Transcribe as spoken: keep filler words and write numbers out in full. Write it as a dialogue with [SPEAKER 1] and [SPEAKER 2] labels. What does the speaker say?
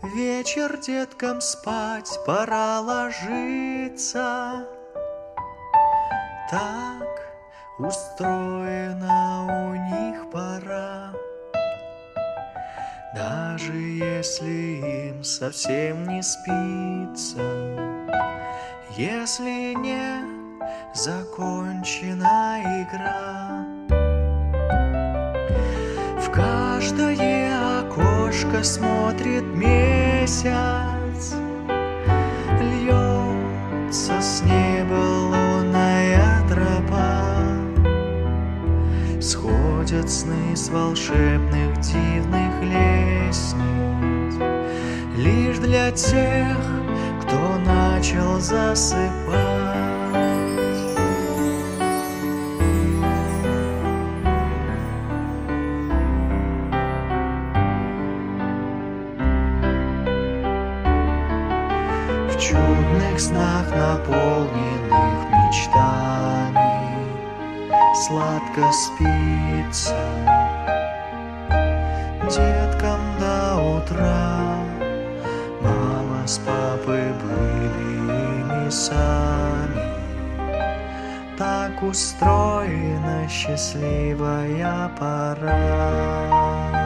[SPEAKER 1] Вечер, деткам спать, пора ложиться. Так устроена у них пора. Даже если им совсем не спится, если не закончена игра. В каждое окошко смотрит месяц, льется с неба лунная тропа. Сходят сны с волшебных дивных лестниц лишь для тех, кто начал засыпать. В чудных снах, наполненных мечтами, сладко спится деткам до утра. Мама с папой были ими сами. Так устроена счастливая пора.